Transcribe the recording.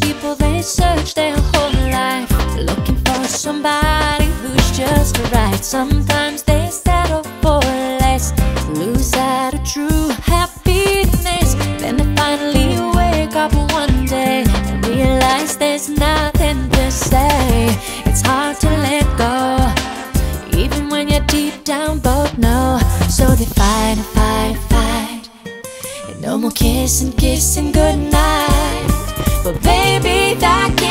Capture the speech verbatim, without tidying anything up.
people, they search their whole life, looking for somebody who's just right. Sometimes they settle for less, lose out of true happiness. Then they finally wake up one day and realize there's nothing to say. It's hard to let go, even when you're deep down both know. So they fight and fight and fight, and no more kissing, kissing goodnight. But baby, that